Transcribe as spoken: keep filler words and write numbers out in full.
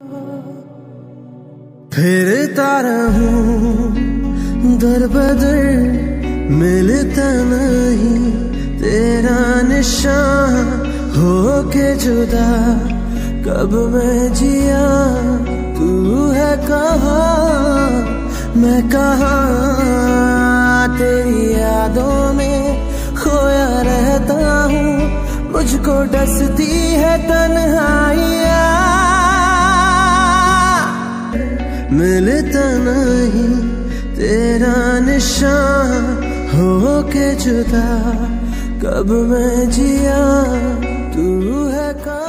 फिरता रहूं दर बदर, मिलता नहीं तेरा निशान। हो के जुदा कब मैं जिया, तू है कहाँ मैं कहाँ। तेरी यादों में खोया रहता हूँ, मुझको डसती है तन्हाइयाँ। मिलता नहीं तेरा निशान, हो के जुदा कब मैं जिया, तू है का